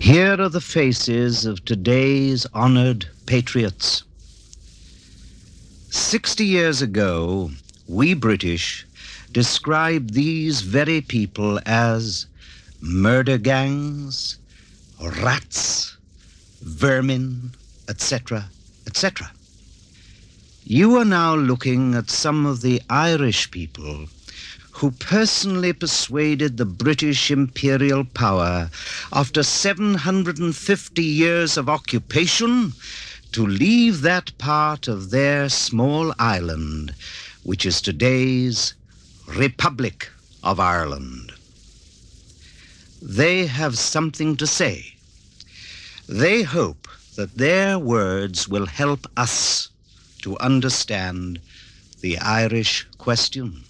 Here are the faces of today's honored patriots. 60 years ago, we British described these very people as murder gangs, rats, vermin, etc., etc. You are now looking at some of the Irish people who personally persuaded the British imperial power after 750 years of occupation to leave that part of their small island, which is today's Republic of Ireland. They have something to say. They hope that their words will help us to understand the Irish question.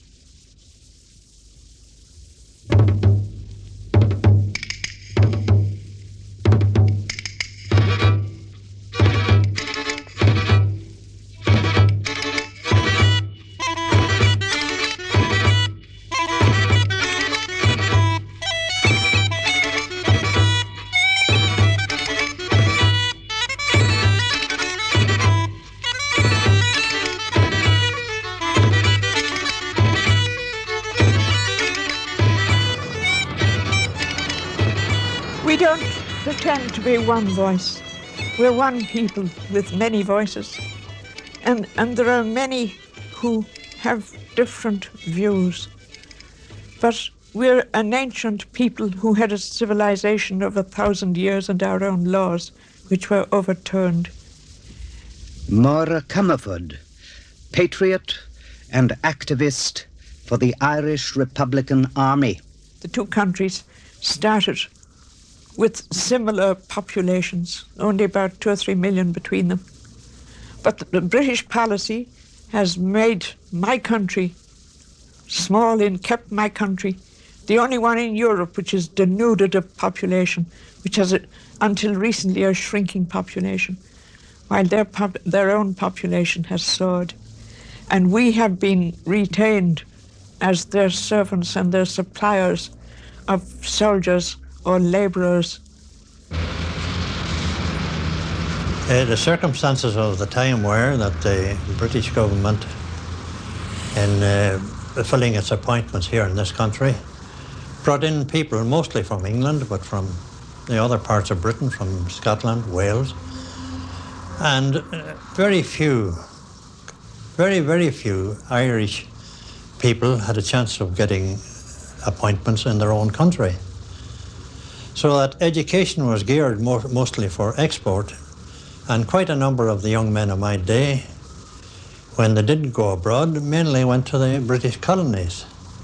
We don't pretend to be one voice. We're one people with many voices. And there are many who have different views. But we're an ancient people who had a civilization of 1,000 years and our own laws, which were overturned. Máire Comerford, patriot and activist for the Irish Republican Army. The two countries started with similar populations, only about 2 or 3 million between them. But the British policy has made my country small and kept my country the only one in Europe which is denuded of population, which has, until recently, a shrinking population, while their own population has soared. And we have been retained as their servants and their suppliers of soldiers or labourers. The circumstances of the time were that the British government, in fulfilling its appointments here in this country, brought in people mostly from England, but from the other parts of Britain, from Scotland, Wales, and very few Irish people had a chance of getting appointments in their own country. So that education was geared mostly for export, and quite a number of the young men of my day, when they didn't go abroad, mainly went to the British colonies.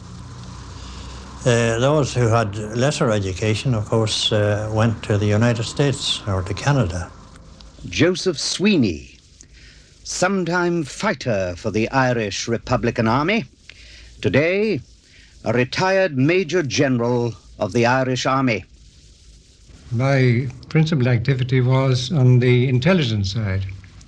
Those who had lesser education, of course, went to the United States or to Canada. Joseph Sweeney, sometime fighter for the Irish Republican Army, today a retired Major General of the Irish Army. My principal activity was on the intelligence side.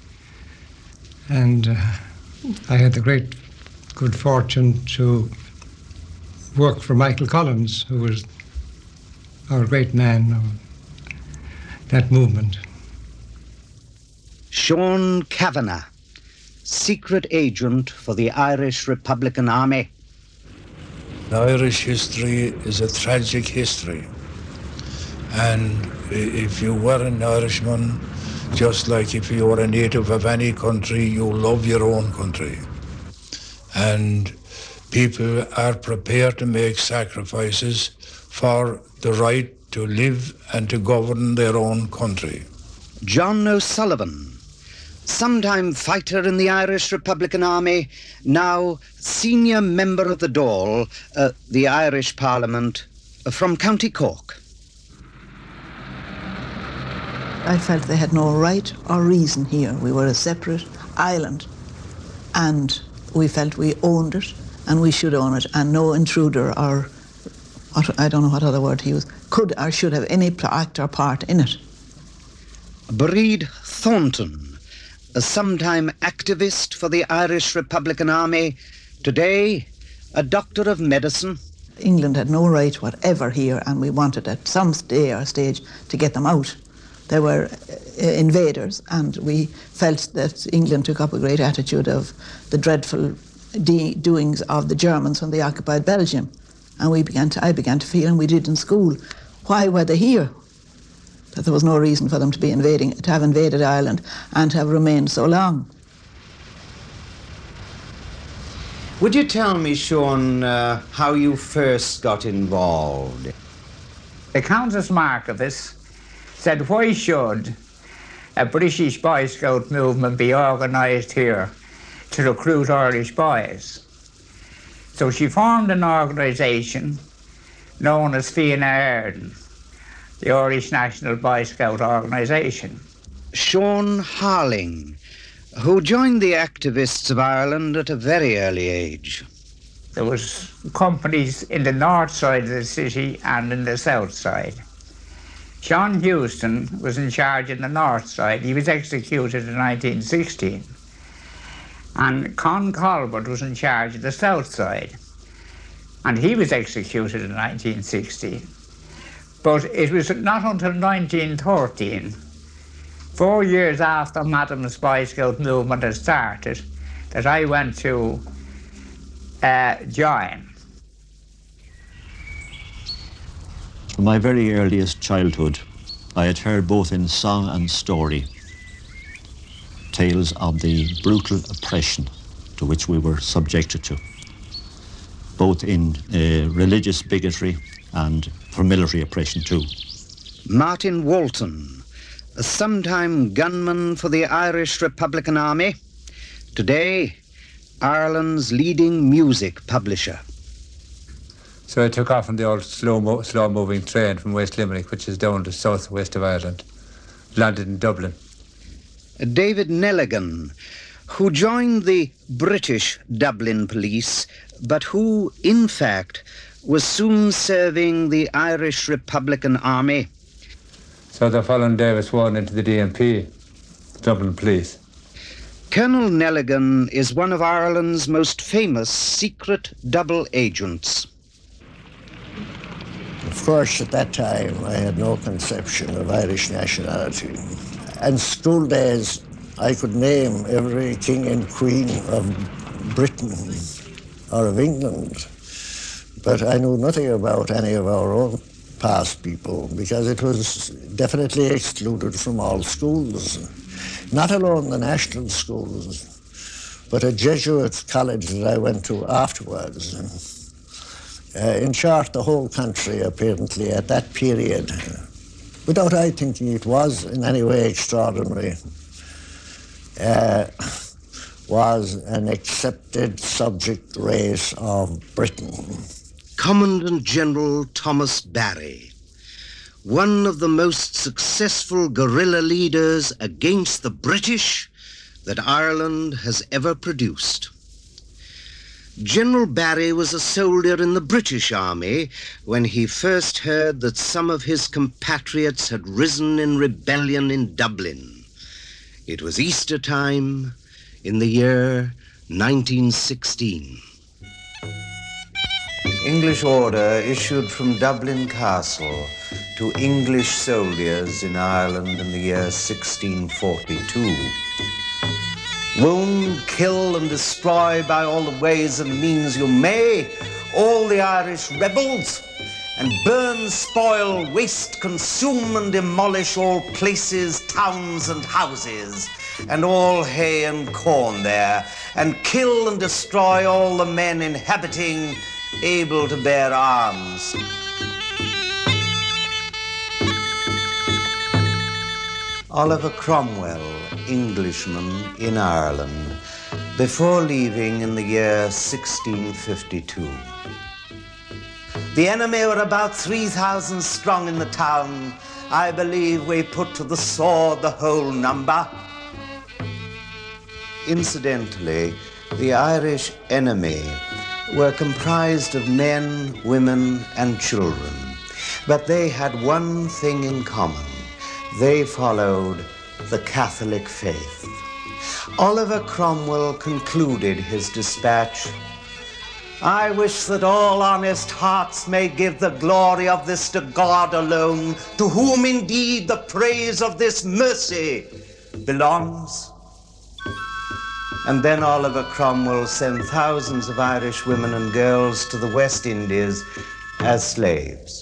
And I had the great good fortune to work for Michael Collins, who was our great man of that movement. Sean Kavanagh, secret agent for the Irish Republican Army. Irish history is a tragic history. And if you were an Irishman, just like if you were a native of any country, you love your own country. And people are prepared to make sacrifices for the right to live and to govern their own country. John O'Sullivan, sometime fighter in the Irish Republican Army, now senior member of the Dáil, the Irish Parliament, from County Cork. I felt they had no right or reason here. We were a separate island, and we felt we owned it, and we should own it, and no intruder or, I don't know what other word to use, could or should have any act or part in it. Breed Thornton, a sometime activist for the Irish Republican Army, today a doctor of medicine England had no right whatever here, and we wanted at some stage to get them out. They were invaders, and we felt that England took up a great attitude of the dreadful doings of the Germans when they occupied Belgium. And I began to feel, and we did in school, why were they here? That there was no reason for them to have invaded Ireland and to have remained so long. Would you tell me, Sean, how you first got involved? The Countess Markievicz said, why should a British Boy Scout movement be organised here to recruit Irish boys? So she formed an organisation known as Fianna Éireann, the Irish National Boy Scout Organisation. Sean Harling, who joined the activists of Ireland at a very early age. There was companies in the north side of the city and in the south side. John Houston was in charge in the north side. He was executed in 1916. And Con Colbert was in charge of the south side. And he was executed in 1916. But it was not until 1913, 4 years after Madam's Boy Scout movement had started, that I went to join. From my very earliest childhood, I had heard both in song and story tales of the brutal oppression to which we were subjected to, both in religious bigotry and for military oppression too. Martin Walton, a sometime gunman for the Irish Republican Army, today Ireland's leading music publisher. So I took off on the old slow-moving train from West Limerick, which is down to south-west of Ireland, landed in Dublin. David Nelligan, who joined the British Dublin police, but who, in fact, was soon serving the Irish Republican Army. So the following day I was sworn into the DMP, the Dublin police. Colonel Nelligan is one of Ireland's most famous secret double agents. Of course, at that time, I had no conception of Irish nationality. In school days, I could name every king and queen of Britain or of England, but I knew nothing about any of our own past people because it was definitely excluded from all schools. Not alone the national schools, but a Jesuit college that I went to afterwards. In short, the whole country, apparently, at that period, without I thinking it was in any way extraordinary, was an accepted subject race of Britain. Commandant General Thomas Barry, one of the most successful guerrilla leaders against the British that Ireland has ever produced. General Barry was a soldier in the British Army when he first heard that some of his compatriots had risen in rebellion in Dublin. It was Easter time in the year 1916. English order issued from Dublin Castle to English soldiers in Ireland in the year 1642. Wound, kill, and destroy by all the ways and means you may all the Irish rebels, and burn, spoil, waste, consume, and demolish all places, towns, and houses, and all hay and corn there, and kill and destroy all the men inhabiting, able to bear arms. Oliver Cromwell, Englishman in Ireland, before leaving in the year 1652. The enemy were about 3,000 strong in the town. I believe we put to the sword the whole number. Incidentally, the Irish enemy were comprised of men, women, and children, but they had one thing in common. They followed the Catholic faith. Oliver Cromwell concluded his dispatch, I wish that all honest hearts may give the glory of this to God alone, to whom indeed the praise of this mercy belongs. And then Oliver Cromwell sent thousands of Irish women and girls to the West Indies as slaves.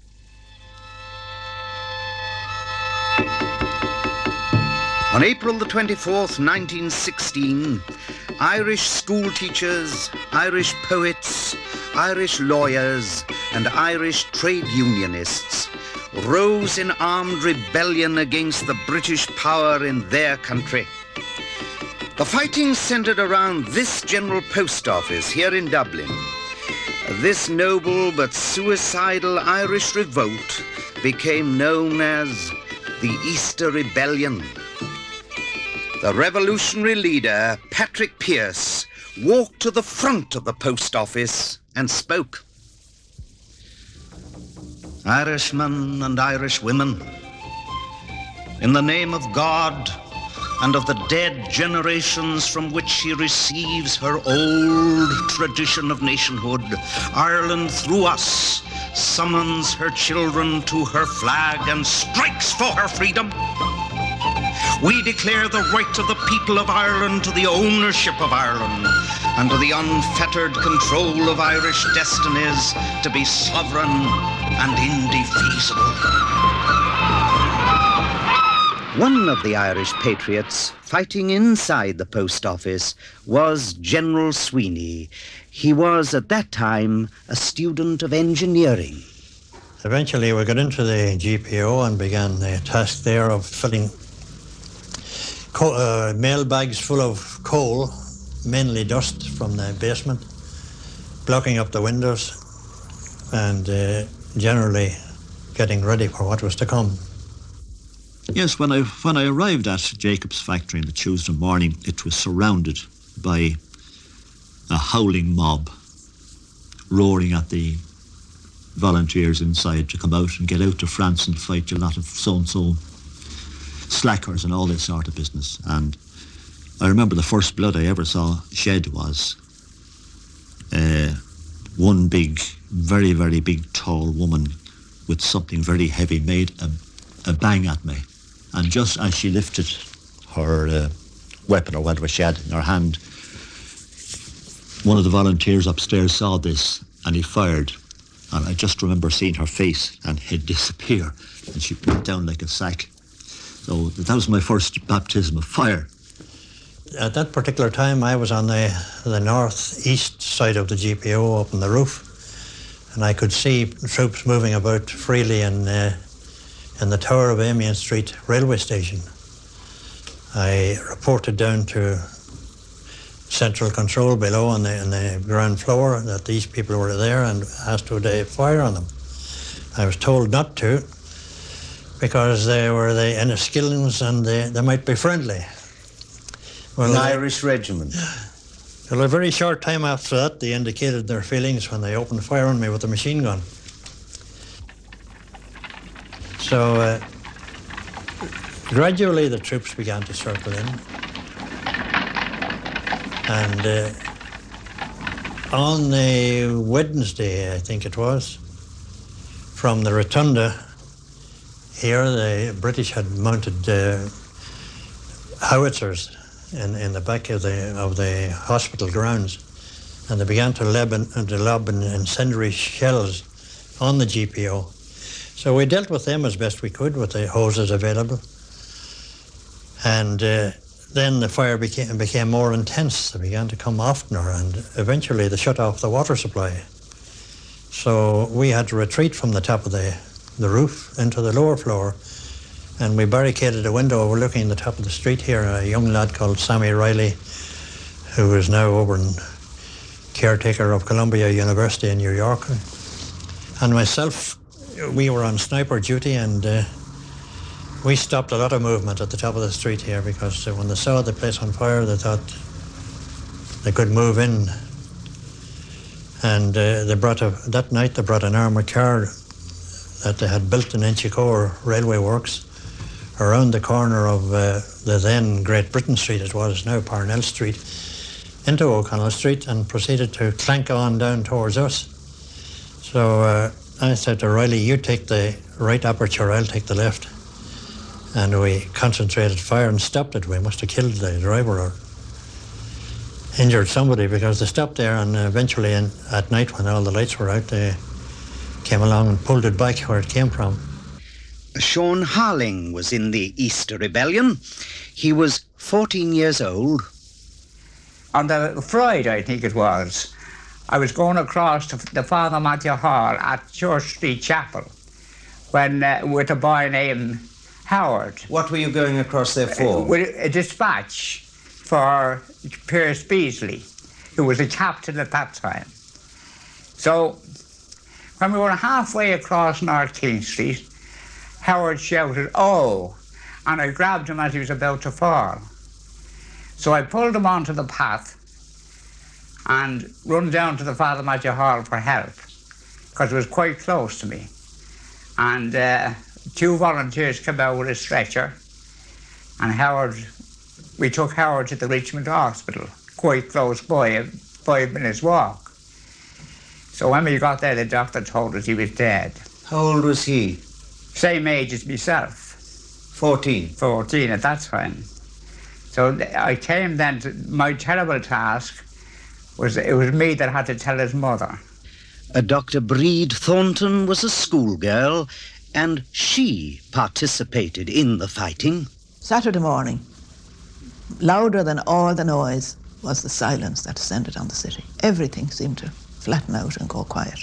On April the 24th, 1916, Irish school teachers, Irish poets, Irish lawyers, and Irish trade unionists rose in armed rebellion against the British power in their country. The fighting centered around this General Post Office here in Dublin. This noble but suicidal Irish revolt became known as the Easter Rebellion. The revolutionary leader, Patrick Pearse, walked to the front of the post office and spoke. Irishmen and Irish women, in the name of God and of the dead generations from which she receives her old tradition of nationhood, Ireland through us summons her children to her flag and strikes for her freedom. We declare the right of the people of Ireland to the ownership of Ireland and to the unfettered control of Irish destinies to be sovereign and indefeasible. One of the Irish patriots fighting inside the post office was General Sweeney. He was at that time a student of engineering. Eventually we got into the GPO and began the task there of filling mail bags full of coal, mainly dust from the basement, blocking up the windows and generally getting ready for what was to come. Yes, when I arrived at Jacob's factory on the Tuesday morning, it was surrounded by a howling mob, roaring at the volunteers inside to come out and get out to France and fight a lot of so-and-so slackers and all this sort of business. And I remember the first blood I ever saw shed was one big, very, very big, tall woman with something very heavy made a bang at me. And just as she lifted her weapon or whatever she had in her hand, one of the volunteers upstairs saw this and he fired. And I just remember seeing her face and head disappear and she went down like a sack. So that was my first baptism of fire. At that particular time, I was on the northeast side of the GPO up on the roof, and I could see troops moving about freely in the Tower of Amiens Street railway station. I reported down to central control below on the ground floor that these people were there and asked would they fire on them. I was told not to, because they were the Enniskillens and they might be friendly. Well, an Irish regiment. Well, a very short time after that, they indicated their feelings when they opened fire on me with a machine gun. So gradually the troops began to circle in. And on the Wednesday, I think it was, from the rotunda here, the British had mounted howitzers in the back of the hospital grounds, and they began to lob incendiary shells on the GPO. So we dealt with them as best we could with the hoses available, and then the fire became more intense. They began to come oftener, and eventually they shut off the water supply. So we had to retreat from the top of the roof into the lower floor, and we barricaded a window overlooking the top of the street here. A young lad called Sammy Riley, who is now over in caretaker of Columbia University in New York, and myself, we were on sniper duty, and we stopped a lot of movement at the top of the street here, because when they saw the place on fire, they thought they could move in. And that night they brought an armoured car that they had built in Inchicore Railway Works around the corner of the then Great Britain Street, it was now Parnell Street, into O'Connell Street and proceeded to clank on down towards us. So I said to Riley, you take the right aperture, I'll take the left. And we concentrated fire and stopped it. We must have killed the driver or injured somebody, because they stopped there, and eventually at night when all the lights were out, they came along and pulled it back where it came from. Sean Harling was in the Easter Rebellion. He was 14 years old. On the Friday, I think it was, I was going across to the Father Matthew Hall at Church Street Chapel when with a boy named Howard. What were you going across there for? With a dispatch for Pierce Beasley, who was a captain at that time. So when we were halfway across North King Street, Howard shouted, "Oh," and I grabbed him as he was about to fall. So I pulled him onto the path and run down to the Father Matthew Hall for help, because it was quite close to me. And two volunteers came out with a stretcher, and we took Howard to the Richmond Hospital, quite close by, a 5 minutes walk. So when we got there, the doctor told us he was dead. How old was he? Same age as myself. 14. 14 at that time. So I came then to, my terrible task was, it was me that had to tell his mother. Dr. Breed Thornton was a schoolgirl, and she participated in the fighting. Saturday morning, louder than all the noise was the silence that descended on the city. Everything seemed to flatten out and go quiet.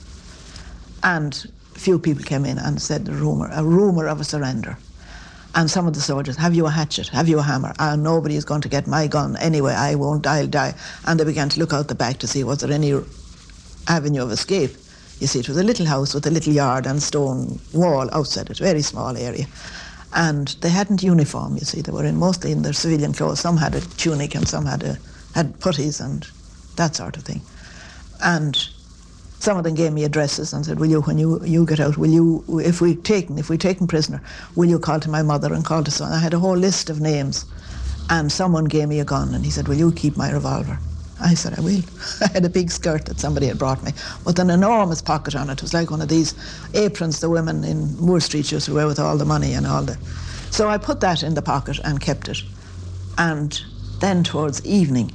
And a few people came in and said a rumour of a surrender. And some of the soldiers, "Have you a hatchet? Have you a hammer? Nobody is going to get my gun anyway. I won't, I'll die." And they began to look out the back to see was there any avenue of escape. You see, it was a little house with a little yard and stone wall outside it, very small area. And they hadn't uniform, you see. They were mostly in their civilian clothes. Some had a tunic and some had puttees and that sort of thing. And some of them gave me addresses and said, "Will you, when you get out, will you, if we taken prisoner, will you call to my mother and call to son?" I had a whole list of names, and someone gave me a gun and he said, "Will you keep my revolver?" I said, "I will." I had a big skirt that somebody had brought me with an enormous pocket on it. It was like one of these aprons the women in Moore Street used to wear with all the money and all the... So I put that in the pocket and kept it. And then towards evening,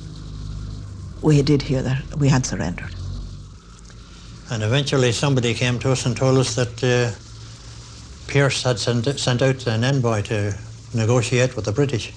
we did hear that we had surrendered. And eventually somebody came to us and told us that Pierce had sent out an envoy to negotiate with the British.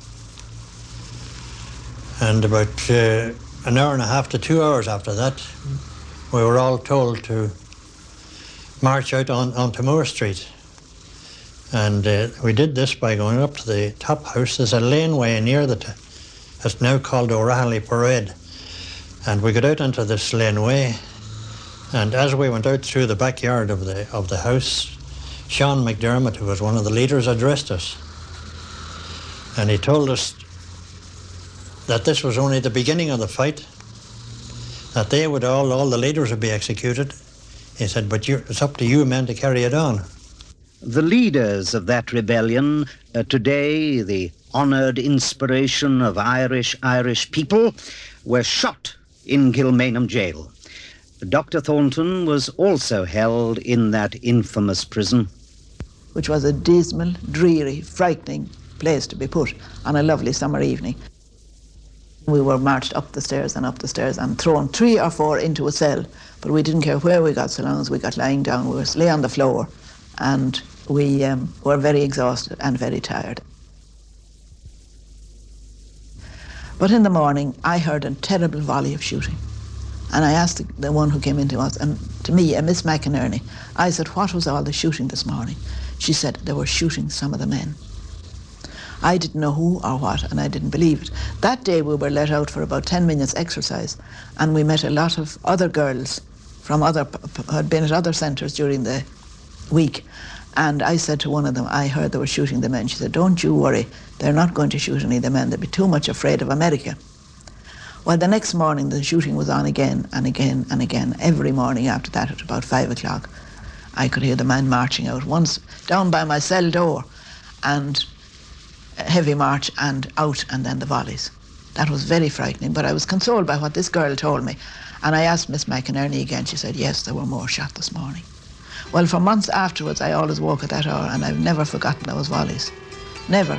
And about an hour and a half to 2 hours after that, we were all told to march out onto Moore Street. And we did this by going up to the top house. There's a laneway near it's now called O'Reilly Parade. And we got out into this laneway, and as we went out through the backyard of the house, Sean McDermott, who was one of the leaders, addressed us. And he told us that this was only the beginning of the fight, that they would all the leaders would be executed. He said, "But it's up to you men to carry it on." The leaders of that rebellion, today the honoured inspiration of Irish people, were shot in Kilmainham jail. Dr. Thornton was also held in that infamous prison. Which was a dismal, dreary, frightening place to be put on a lovely summer evening. We were marched up the stairs and thrown 3 or 4 into a cell, but we didn't care where we got so long as we got lying down. We lay on the floor, and we were very exhausted and very tired. But in the morning, I heard a terrible volley of shooting. And I asked the one who came into us, and to me, Miss McInerney, I said, "What was all the shooting this morning?" She said, "They were shooting some of the men." I didn't know who or what, and I didn't believe it. That day we were let out for about 10 minutes exercise, and we met a lot of other girls from had been at other centres during the week. And I said to one of them, "I heard they were shooting the men." She said, "Don't you worry, they're not going to shoot any of the men. They'll be too much afraid of America." Well, the next morning the shooting was on again and again and again. Every morning after that at about 5 o'clock, I could hear the men marching out, once down by my cell door, and a heavy march and out, and then the volleys. That was very frightening, but I was consoled by what this girl told me. And I asked Miss McInerney again. She said, yes, there were more shot this morning. Well, for months afterwards, I always woke at that hour, and I've never forgotten those volleys. Never.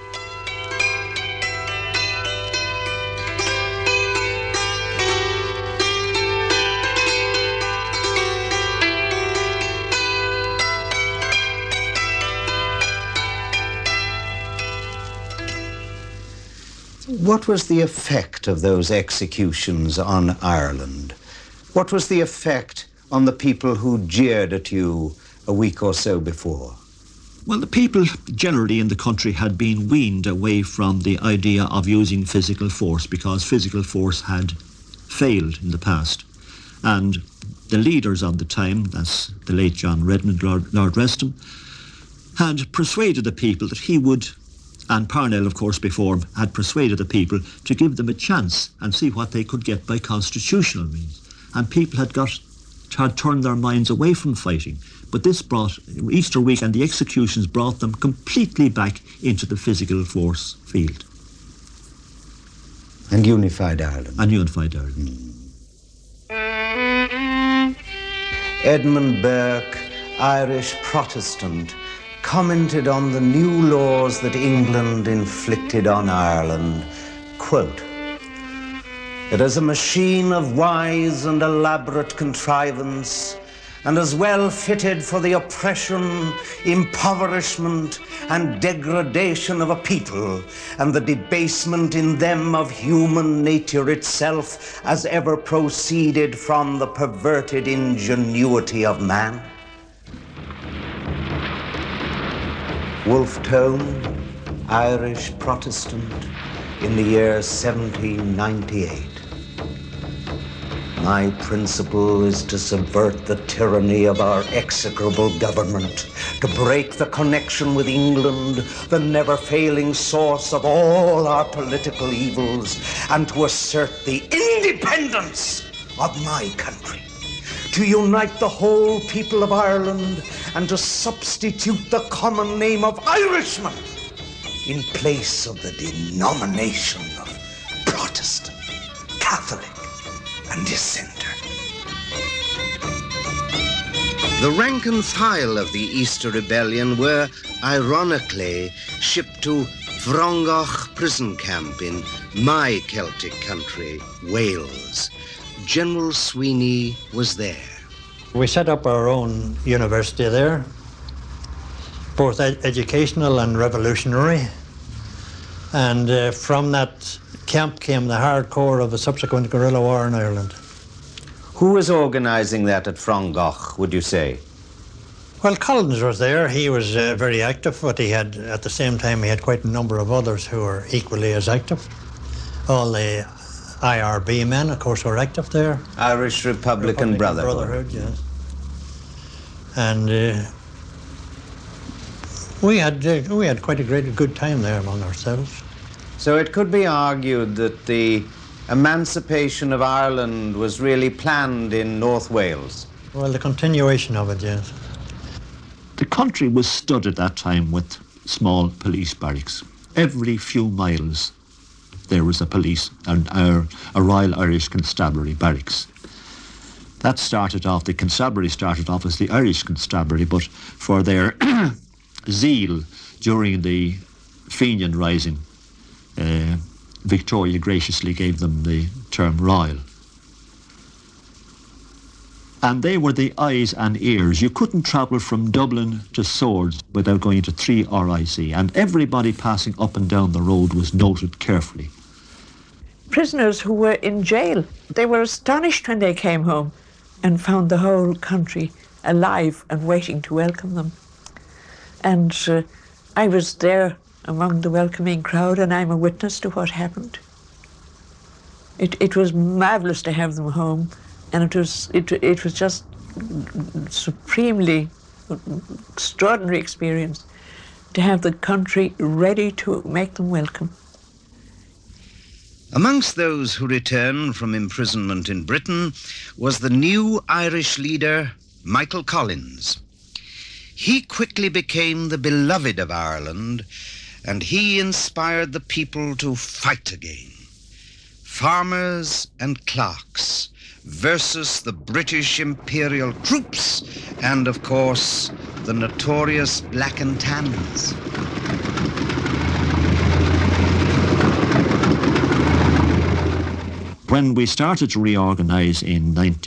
What was the effect of those executions on Ireland? What was the effect on the people who jeered at you a week or so before? Well, the people generally in the country had been weaned away from the idea of using physical force because physical force had failed in the past. And the leaders of the time, that's the late John Redmond, Lord Reston, had persuaded the people that he would, and Parnell, of course, before him, had persuaded the people to give them a chance and see what they could get by constitutional means. And people had turned their minds away from fighting. But this brought, Easter week and the executions brought them completely back into the physical force field. And unified Ireland. And unified Ireland. Edmund Burke, Irish Protestant, commented on the new laws that England inflicted on Ireland, quote, "It is a machine of wise and elaborate contrivance, and as well fitted for the oppression, impoverishment, and degradation of a people, and the debasement in them of human nature itself, as ever proceeded from the perverted ingenuity of man." Wolfe Tone, Irish Protestant, in the year 1798. "My principle is to subvert the tyranny of our execrable government, to break the connection with England, the never-failing source of all our political evils, and to assert the independence of my country, to unite the whole people of Ireland, and to substitute the common name of Irishman in place of the denomination of Protestant, Catholic, and Dissenter." The rank and file of the Easter Rebellion were, ironically, shipped to Frongoch prison camp in my Celtic country, Wales. General Sweeney was there. We set up our own university there, both educational and revolutionary. And from that camp came the hardcore of the subsequent guerrilla war in Ireland. Who was organising that at Frongoch, would you say? Well, Collins was there. He was very active, but he had, at the same time, he had quite a number of others who were equally as active. All the IRB men, of course, were active there. Irish Republican Brotherhood. Yes. And we had quite a good time there among ourselves. So it could be argued that the emancipation of Ireland was really planned in North Wales. Well, the continuation of it, yes. The country was stood at that time with small police barracks. Every few miles there was a police and a Royal Irish Constabulary barracks. That started off, the constabulary started off as the Irish Constabulary, but for their zeal during the Fenian Rising, Victoria graciously gave them the term Royal. And they were the eyes and ears. You couldn't travel from Dublin to Swords without going to 3 RIC, and everybody passing up and down the road was noted carefully. Prisoners who were in jail, they were astonished when they came home and found the whole country alive and waiting to welcome them. And I was there among the welcoming crowd, and I'm a witness to what happened. It was marvellous to have them home, and it was just supremely extraordinary experience to have the country ready to make them welcome. Amongst those who returned from imprisonment in Britain was the new Irish leader, Michael Collins. He quickly became the beloved of Ireland, and he inspired the people to fight again. farmers and clerks versus the British Imperial troops and, of course, the notorious Black and Tans. When we started to reorganise in late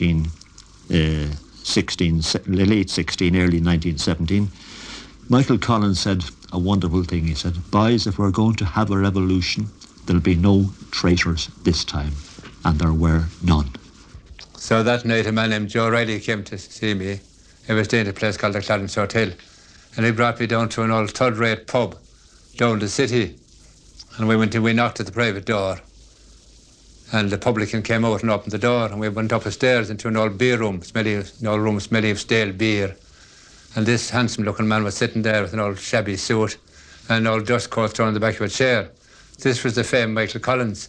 16, early 1917, Michael Collins said a wonderful thing. He said, "Boys, if we're going to have a revolution, there'll be no traitors this time." And there were none. So that night a man named Joe Riley came to see me. I was staying at a place called the Clarence Hotel. And he brought me down to an old third-rate pub down the city. And we knocked at the private door. And the publican came out and opened the door, and we went up the stairs into an old beer room, smelling of stale beer. And this handsome-looking man was sitting there with an old shabby suit and an old dust coat thrown on the back of a chair. This was the famed Michael Collins.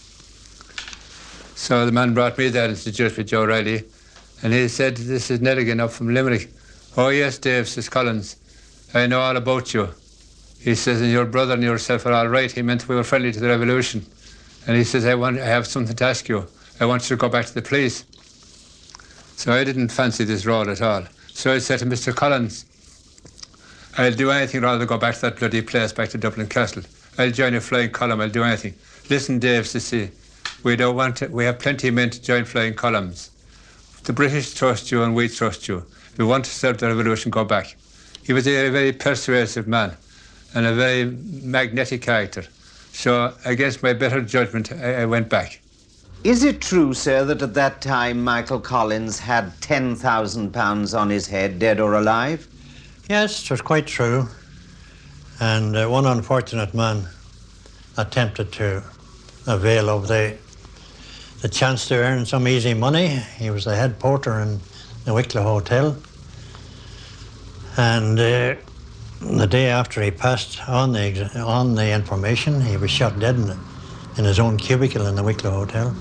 So the man brought me there and introduced me to Joe Riley, and he said, "This is Nelligan up from Limerick." "Oh yes, Dave," says Collins, "I know all about you." He says, "And your brother and yourself are all right." He meant we were friendly to the revolution. And he says, I have something to ask you. I want you to go back to the police. So I didn't fancy this role at all. So I said to Mr. Collins, "I'll do anything rather than go back to that bloody place, back to Dublin Castle. I'll join a flying column, I'll do anything." "Listen, Dave," says he, "we have plenty of men to join flying columns. The British trust you and we trust you. If we want to serve the revolution, go back." He was a very persuasive man and a very magnetic character. So against my better judgment, I went back. Is it true, sir, that at that time Michael Collins had £10,000 on his head, dead or alive? Yes, it was quite true. And one unfortunate man attempted to avail of the chance to earn some easy money. He was the head porter in the Wicklow Hotel. And the day after he passed on the information, he was shot dead in his own cubicle in the Wicklow Hotel.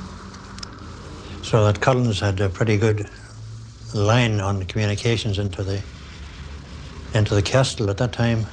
So that Collins had a pretty good line on the communications into the castle at that time.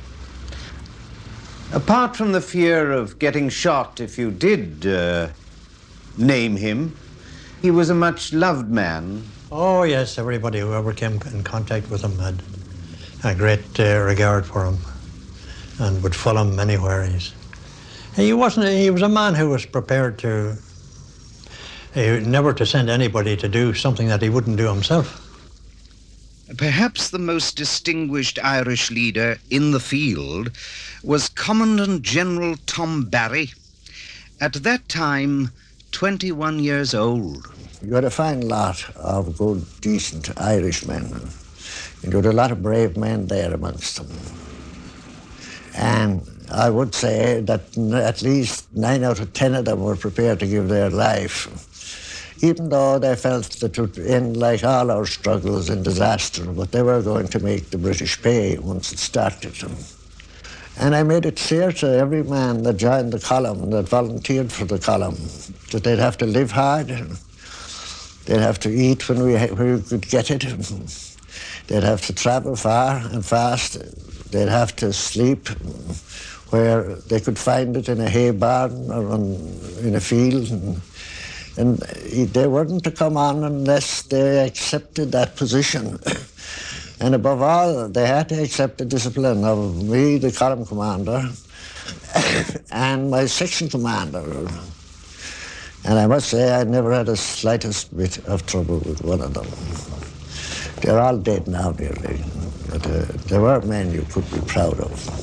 Apart from the fear of getting shot if you did name him, he was a much loved man. Oh yes, everybody who ever came in contact with him had a great regard for him and would follow him anywhere. He was a man who was prepared to never to send anybody to do something that he wouldn't do himself. Perhaps the most distinguished Irish leader in the field was Commandant General Tom Barry, at that time 21 years old. You had a fine lot of good, decent Irishmen. And you had a lot of brave men there amongst them. And I would say that at least 9 out of 10 of them were prepared to give their life, even though they felt that it would end like all our struggles in disaster, but they were going to make the British pay once it started. And I made it clear to every man that joined the column, that volunteered for the column, that they'd have to live hard, they'd have to eat when we could get it, they'd have to travel far and fast, they'd have to sleep where they could find it in a hay barn or in a field. And they weren't to come on unless they accepted that position. And above all, they had to accept the discipline of me, the column commander, and my section commander. And I must say, I never had the slightest bit of trouble with one of them. They're all dead now, nearly. But there were men you could be proud of.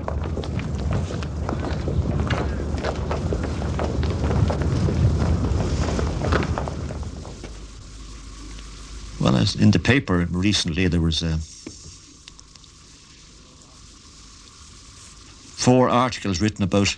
Well, in the paper recently, there was 4 articles written about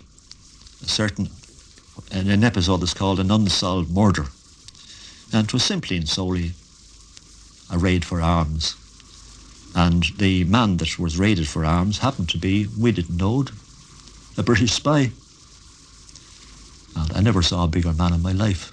an episode that's called An Unsolved Murder. And it was simply and solely a raid for arms. And the man that was raided for arms happened to be, we didn't know it, a British spy. And I never saw a bigger man in my life.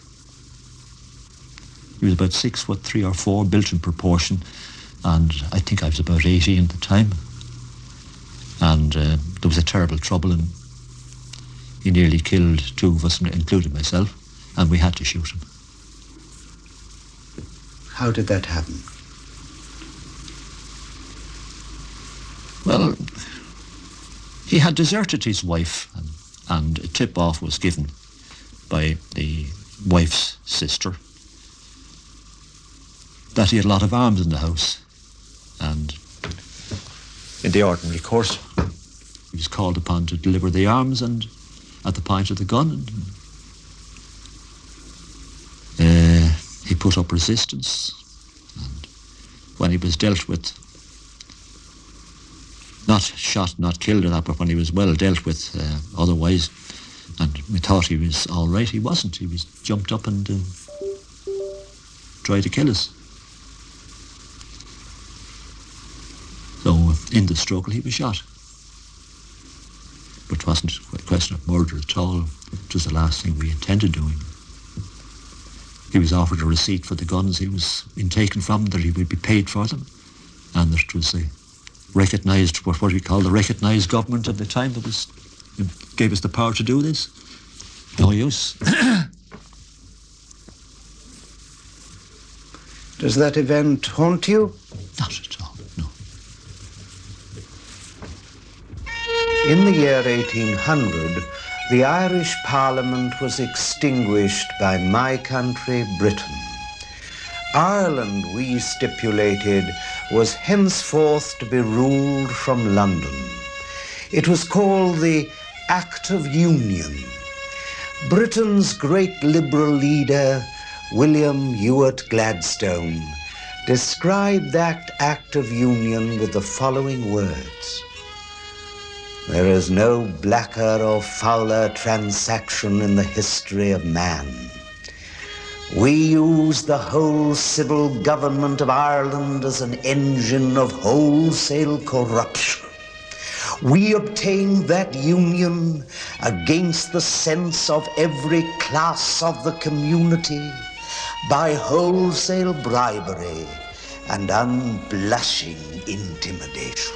He was about 6'3" or 4", built in proportion, and I think I was about 80 at the time. And there was a terrible trouble in He nearly killed two of us, including myself, and we had to shoot him. How did that happen? Well, he had deserted his wife, and a tip-off was given by the wife's sister that he had a lot of arms in the house, and in the ordinary course he was called upon to deliver the arms, and at the point of the gun, he put up resistance, and when he was dealt with, not shot, not killed or that, but when he was well dealt with otherwise, and we thought he was all right, he wasn't. He was jumped up and tried to kill us. So in the struggle he was shot. But it wasn't a question of murder at all. It was the last thing we intended doing. He was offered a receipt for the guns he was being taken from, that he would be paid for them, and that it was a recognised, what we call the recognised government at the time that gave us the power to do this. No use. Does that event haunt you? Not at all, no. In the year 1800, the Irish Parliament was extinguished by my country, Britain. Ireland, we stipulated, was henceforth to be ruled from London. It was called the Act of Union. Britain's great Liberal leader, William Ewart Gladstone, described that Act of Union with the following words: "There is no blacker or fouler transaction in the history of man. We use the whole civil government of Ireland as an engine of wholesale corruption. We obtained that union against the sense of every class of the community by wholesale bribery and unblushing intimidation."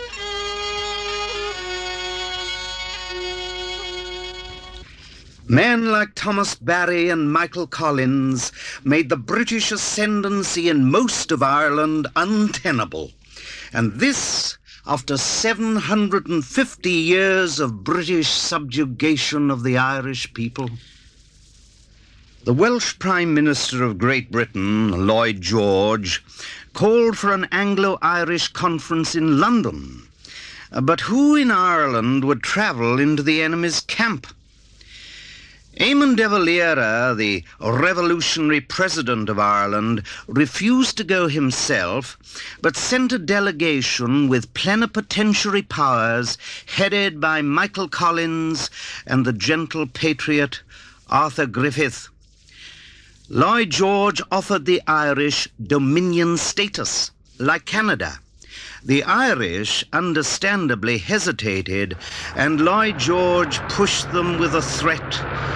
Men like Thomas Barry and Michael Collins made the British ascendancy in most of Ireland untenable, and this after 750 years of British subjugation of the Irish people. The Welsh Prime Minister of Great Britain, Lloyd George, called for an Anglo-Irish conference in London, but who in Ireland would travel into the enemy's camp? Eamon de Valera, the revolutionary president of Ireland, refused to go himself, but sent a delegation with plenipotentiary powers headed by Michael Collins and the gentle patriot Arthur Griffith. Lloyd George offered the Irish dominion status, like Canada. The Irish understandably hesitated, and Lloyd George pushed them with a threat: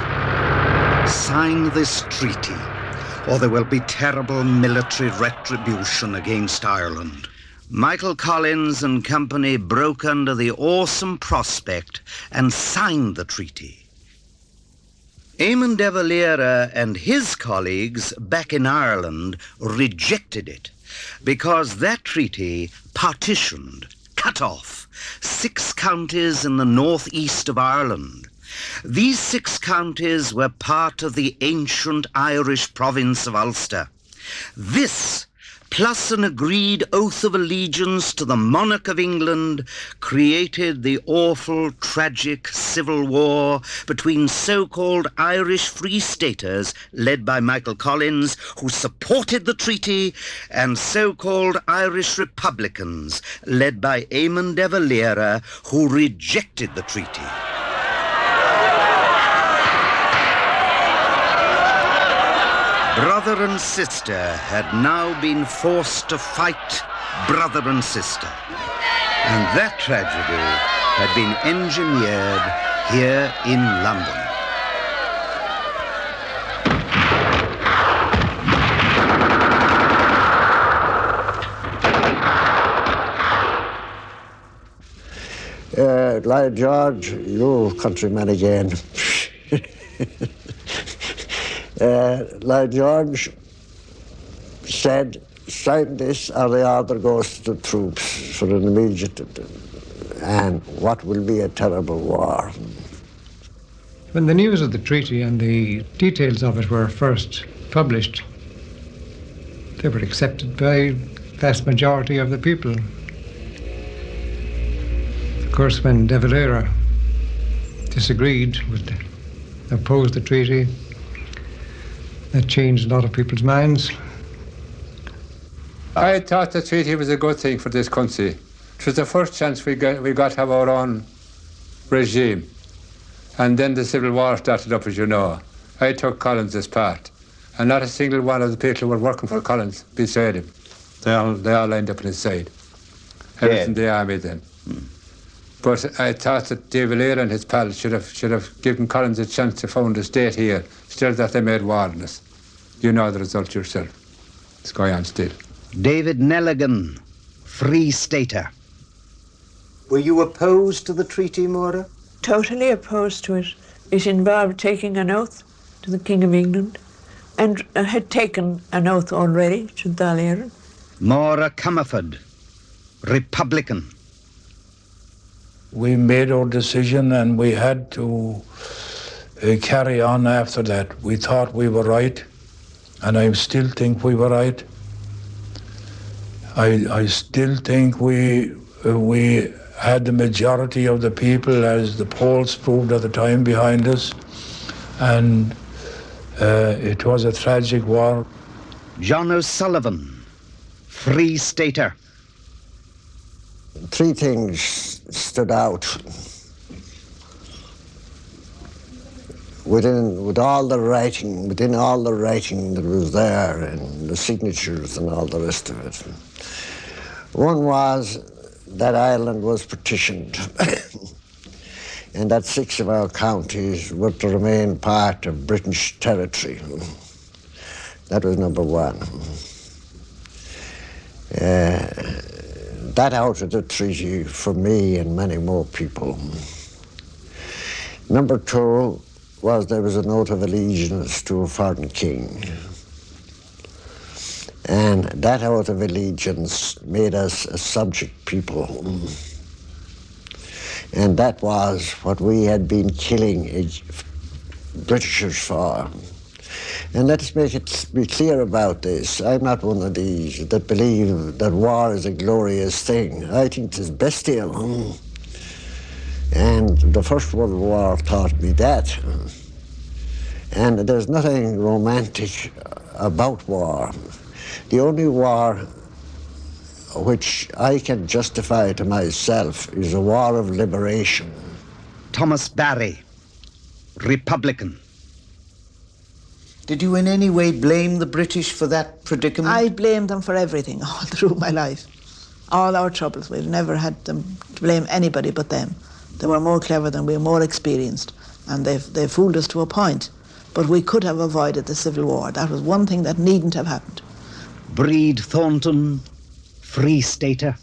"Sign this treaty, or there will be terrible military retribution against Ireland." Michael Collins and company broke under the awesome prospect and signed the treaty. Eamon de Valera and his colleagues back in Ireland rejected it, because that treaty partitioned, cut off, 6 counties in the northeast of Ireland. These 6 counties were part of the ancient Irish province of Ulster. This, plus an agreed oath of allegiance to the monarch of England, created the awful, tragic civil war between so-called Irish Free Staters, led by Michael Collins, who supported the treaty, and so-called Irish Republicans, led by Eamon de Valera, who rejected the treaty. Brother and sister had now been forced to fight brother and sister. And that tragedy had been engineered here in London. Lloyd George, your countryman again. Lloyd George said, sign this or the order goes to the troops for an immediate, and what will be a terrible war. When the news of the treaty and the details of it were first published, they were accepted by the vast majority of the people. Of course, when De Valera disagreed opposed the treaty, that changed a lot of people's minds. I thought the treaty was a good thing for this country. It was the first chance we got to have our own regime. And then the Civil War started up, as you know. I took Collins' part. And not a single one of the people who were working for Collins betrayed him. They all lined up on his side. I was in the army then. But I thought that De Valera and his pals should have given Collins a chance to found a state here, instead of that they made war on us. You know the result yourself. It's going on still. David Nelligan, Free Stater. Were you opposed to the treaty, Maura? Totally opposed to it. It involved taking an oath to the King of England, and had taken an oath already to Dáil Éireann. Maura Comerford, Republican. We made our decision and we had to carry on after that. We thought we were right, and I still think we were right. I still think we had the majority of the people, as the polls proved at the time, behind us, and it was a tragic war. John O'Sullivan, Free Stater. Three things stood out. Within all the writing that was there, and the signatures and all the rest of it. One was that Ireland was partitioned and that 6 of our counties were to remain part of British territory. That was number one. That outed the treaty for me and many more people. Number two was there was a note of allegiance to a foreign king. And that oath of allegiance made us a subject people. And that was what we had been killing Britishers for. And let's be clear about this. I'm not one of these that believe that war is a glorious thing. I think it's bestial. And the First World War taught me that. And there's nothing romantic about war. The only war which I can justify to myself is a war of liberation. Thomas Barry, Republican. Did you in any way blame the British for that predicament? I blamed them for everything all through my life. All our troubles. We've never had them to blame anybody but them. They were more clever than we were, more experienced, and they fooled us to a point. But we could have avoided the Civil War. That was one thing that needn't have happened. Breed Thornton, Free Stater.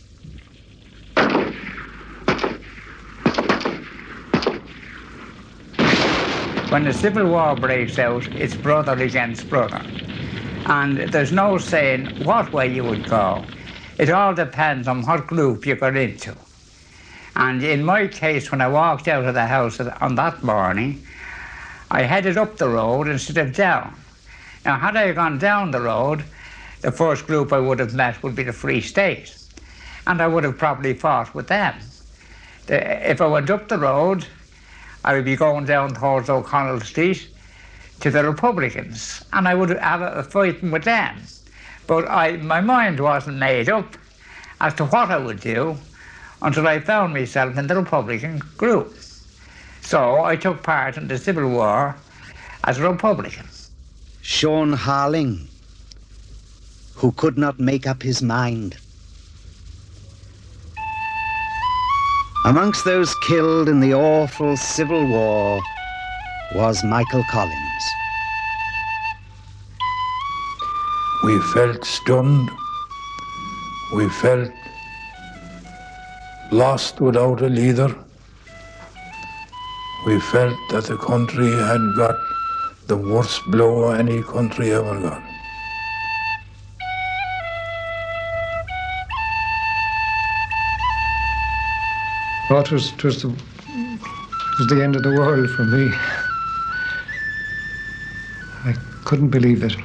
When the Civil War breaks out, it's brother against brother. And there's no saying what way you would go. It all depends on what group you got into. And in my case, when I walked out of the house on that morning, I headed up the road instead of down. Now, had I gone down the road, the first group I would have met would be the Free State. And I would have probably fought with them. If I went up the road, I would be going down towards O'Connell Street to the Republicans, and I would have a fighting with them. But my mind wasn't made up as to what I would do until I found myself in the Republican group. So I took part in the Civil War as a Republican. Sean Harling, who could not make up his mind. Amongst those killed in the awful Civil War was Michael Collins. We felt stunned. We felt lost without a leader. we felt that the country had got the worst blow any country ever got. Oh, it was the end of the world for me. I couldn't believe it.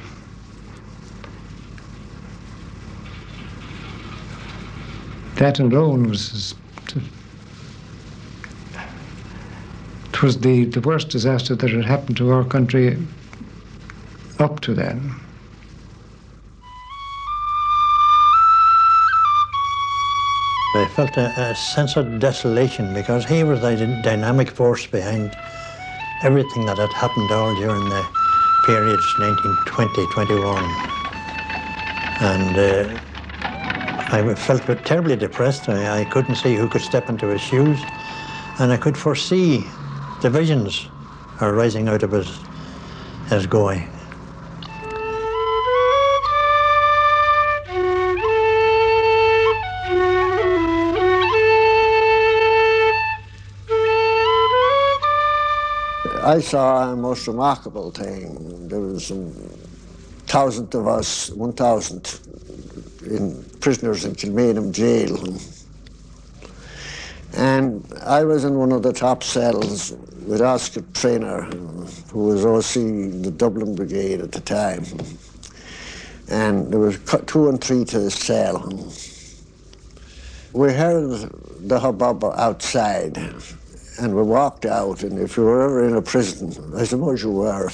That alone was it was the worst disaster that had happened to our country up to then. I felt a sense of desolation because he was the dynamic force behind everything that had happened all during the periods 1920-21. And I felt terribly depressed. I couldn't see who could step into his shoes, and I could foresee divisions arising out of his going. I saw a most remarkable thing. There was 1,000 of us, 1,000 prisoners in Kilmainham jail. And I was in one of the top cells with Oscar Traynor, who was OC the Dublin Brigade at the time. And there was 2 and 3 to the cell. We heard the hubbub outside, and we walked out, and if you were ever in a prison, I suppose you were,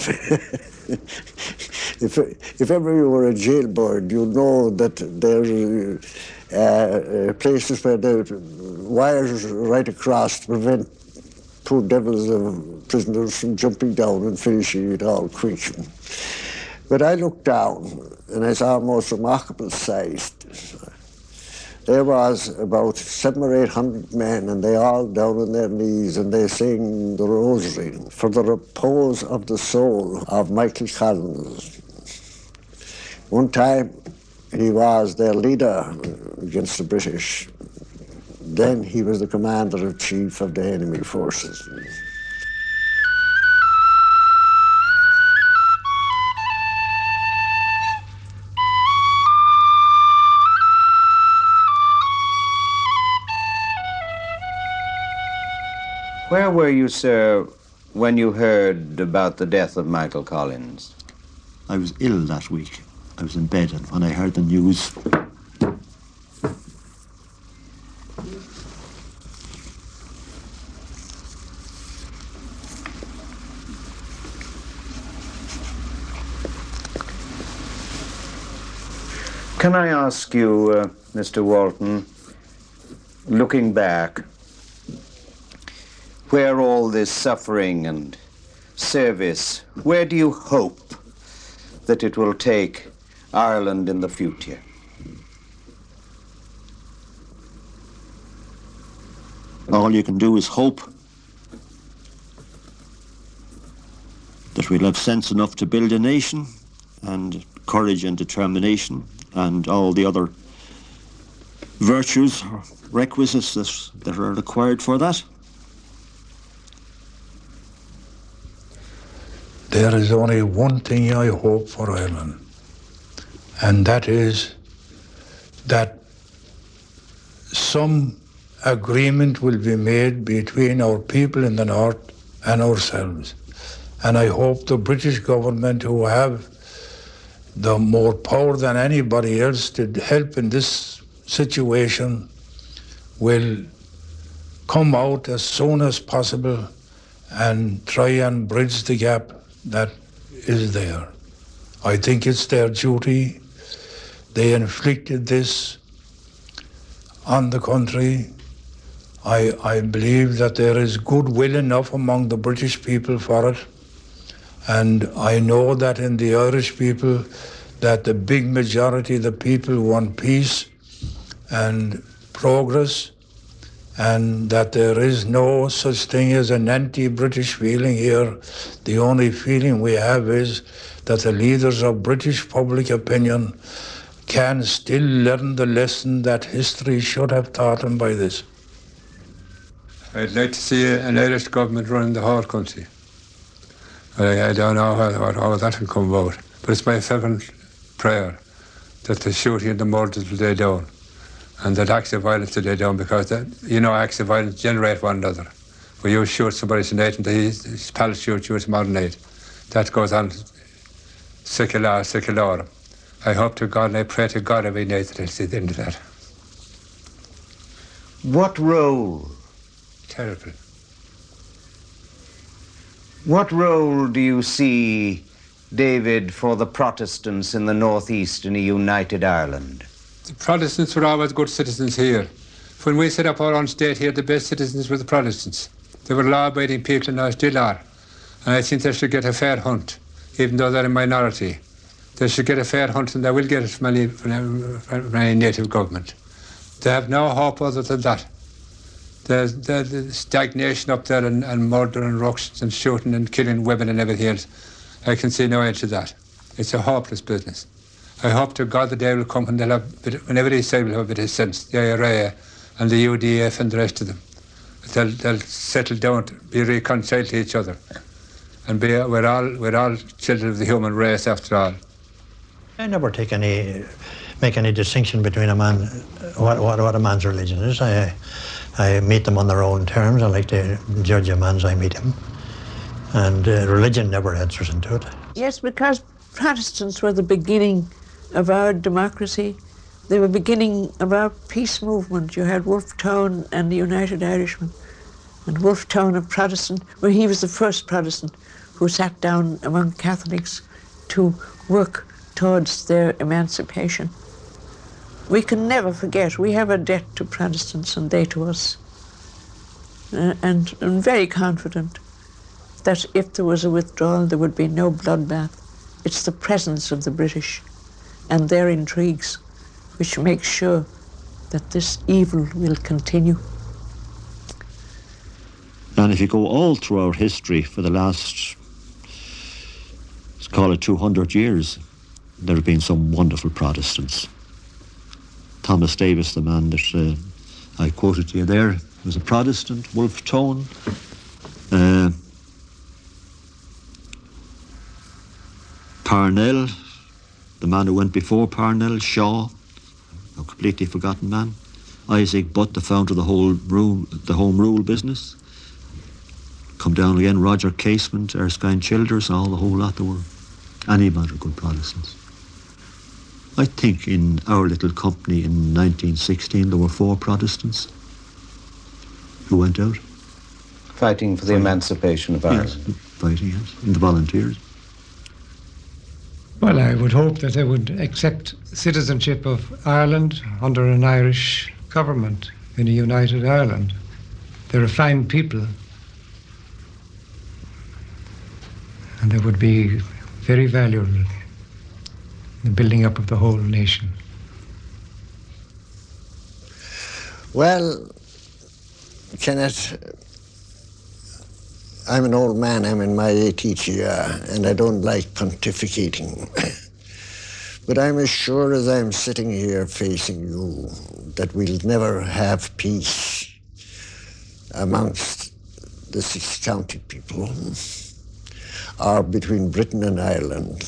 if ever you were a jailbird, you'd know that there's places where the wires right across to prevent poor devils of prisoners from jumping down and finishing it all quick. But I looked down, and I saw a most remarkable sight. There was about 700 or 800 men, and they all down on their knees, and they sing the rosary for the repose of the soul of Michael Collins. One time, he was their leader against the British. Then he was the commander-in-chief of the enemy forces. Where were you, sir, when you heard about the death of Michael Collins? I was ill that week. I was in bed, and when I heard the news, Can I ask you, Mr. Walton, looking back, where all this suffering and service, where do you hope that it will take Ireland in the future? all you can do is hope that we'll have sense enough to build a nation, and courage and determination, and all the other virtues or requisites that are required for that. There is only one thing I hope for Ireland, and that is that some agreement will be made between our people in the north and ourselves. And I hope the British government, who have the more power than anybody else to help in this situation, will come out as soon as possible and try and bridge the gap that is there. I think it's their duty. They inflicted this on the country. I believe that there is goodwill enough among the British people for it. And I know that in the Irish people, that the big majority of the people want peace and progress, and that there is no such thing as an anti-British feeling here. The only feeling we have is that the leaders of British public opinion can still learn the lesson that history should have taught them by this. I'd like to see an Irish government running the whole country. I don't know how that will come about, but it's my fervent prayer that the shooting and the murders will die down, and that acts of violence will die down, because acts of violence generate one another. When you shoot somebody tonight and his pal shoots you tomorrow night, that goes on secular. I hope to God and I pray to God every night that I'll see the end of that. What role? Terrible. What role do you see, David, for the Protestants in the northeast in a united Ireland? The Protestants were always good citizens here. When we set up our own state here, the best citizens were the Protestants. They were law-abiding people and now still are. And I think they should get a fair hunt, even though they're a minority. They should get a fair hunt, and they will get it from any native government. They have no hope other than that. There's the stagnation up there and murder and ructions and shooting and killing women and everything else. I can see no end to that. It's a hopeless business. I hope to God the day will come when when every side will have a bit of sense, the IRA and the UDF and the rest of them. They'll settle down, be reconciled to each other, and we're all children of the human race after all. I never make any distinction between a man, what a man's religion is. I meet them on their own terms. I like to judge a man as I meet him. And religion never enters into it. Yes, because Protestants were the beginning of our democracy. They were beginning of our peace movement. You had Wolfe Tone and the United Irishmen. And Wolfe Tone, a Protestant, well, he was the first Protestant who sat down among Catholics to work towards their emancipation. We can never forget, we have a debt to Protestants and they to us. And I'm very confident that if there was a withdrawal, there would be no bloodbath. It's the presence of the British and their intrigues which make sure that this evil will continue. And if you go all through our history for the last, let's call it 200 years, there have been some wonderful Protestants. Thomas Davis, the man that I quoted to you there, was a Protestant. Wolfe Tone. Parnell, the man who went before Parnell, Shaw, a completely forgotten man. Isaac Butt, the founder of the Home Rule business. Come down again, Roger Casement, Erskine Childers, all the whole lot. There were any amount of good Protestants. I think in our little company in 1916 there were 4 Protestants who went out. Fighting for the emancipation of Ireland. Yes, fighting, yes, in the volunteers. Well, I would hope that they would accept citizenship of Ireland under an Irish government in a united Ireland. They're a fine people. And they would be very valuable in the building up of the whole nation. Well, Kenneth, I'm an old man, I'm in my 80th year, and I don't like pontificating. But I'm as sure as I'm sitting here facing you that we'll never have peace amongst the 6 county people, or between Britain and Ireland,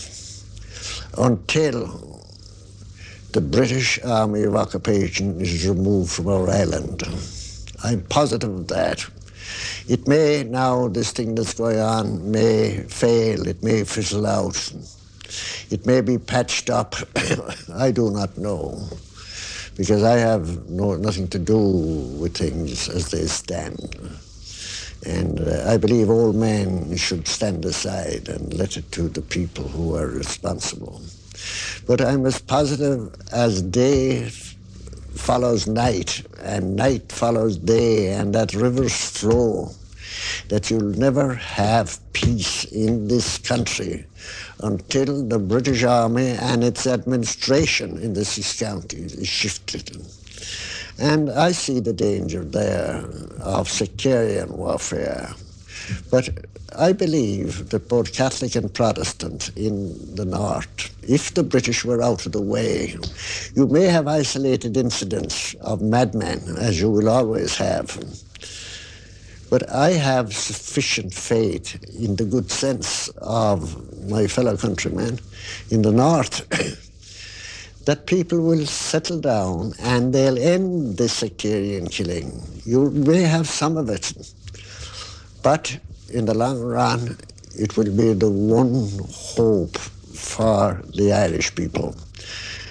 until the British Army of Occupation is removed from our island. I'm positive of that. It may now, this thing that's going on, may fail, it may fizzle out. It may be patched up, I do not know, because I have nothing to do with things as they stand. And I believe all men should stand aside and let it to the people who are responsible. But I'm as positive as day follows night, and night follows day, and that rivers flow, that you'll never have peace in this country until the British Army and its administration in the 6 counties is shifted. And I see the danger there of sectarian warfare. But I believe that both Catholic and Protestant in the north, if the British were out of the way, you may have isolated incidents of madmen, as you will always have. But I have sufficient faith in the good sense of my fellow countrymen in the north that people will settle down and they'll end the sectarian killing. You may have some of it, but in the long run, it will be the one hope for the Irish people.